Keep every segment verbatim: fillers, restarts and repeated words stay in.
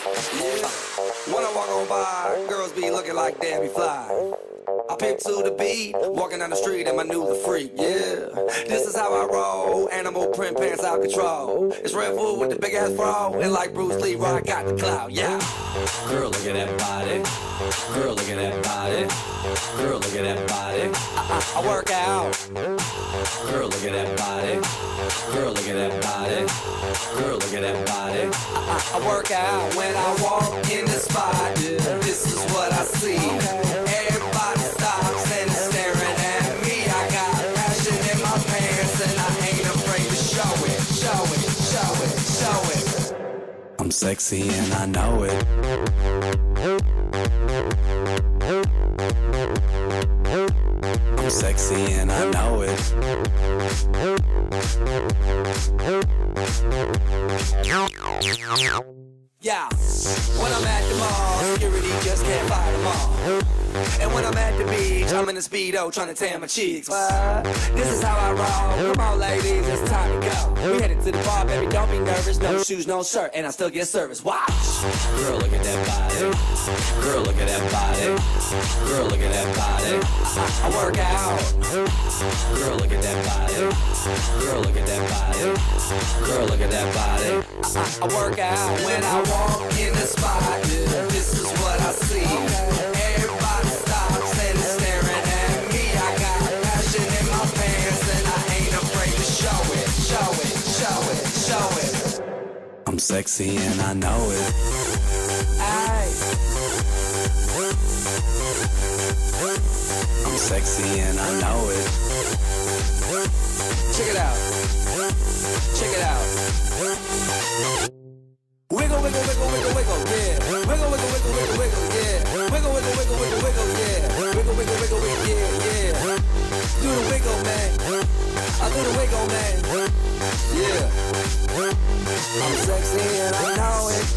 Yeah. When I walk on by, girls be looking like Debbie Fly. I pimp to the beat, walking down the street and my new the freak, yeah. This is how I roll, animal print pants out control. It's Red Bull with the big ass bro, and like Bruce Lee, I got the clout, yeah. Girl, look at that body. Girl, look at that body. Girl, look at that body. I, I, I work out. Girl, look at that body. Girl, look at that body. Girl, look at that body. I, I, I work out when I walk in the spot. Yeah. This is what I see. Everybody stops and is staring at me. I got passion in my pants and I ain't afraid to show it, show it, show it, show it. I'm sexy and I know it. I'm sexy and I know it. Yeah, when I'm at the mall, security just can't fight them all. And when I'm at the beach, I'm in a Speedo trying to tan my cheeks. What? This is how I roll. Come on, ladies, it's time to go. We headed to the bar, baby, don't be nervous. No shoes, no shirt, and I still get service. Watch. Girl, look at that body. Girl, look at that body. Girl, look at that body. I, I work out. Girl, look at that body. Girl, look at that body. Girl, look at that body. I, I, I work out when I walk in the spot. Yeah, this is what I see. Everybody stops and is staring at me. I got passion in my pants and I ain't afraid to show it, show it, show it, show it. I'm sexy and I know it. Aye. I'm sexy and I know it. Check it out. Check it out. Wiggle, wiggle, wiggle, wiggle, wiggle, yeah. Wiggle, wiggle, wiggle, wiggle, wiggle, yeah. Wiggle, wiggle, wiggle, wiggle, wiggle, yeah. Wiggle, wiggle, wiggle, wiggle, yeah, yeah. Do the wiggle, man. I do the wiggle, man. Yeah. I'm sexy and I know it.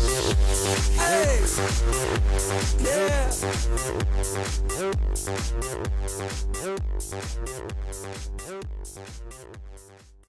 Hey. Yeah.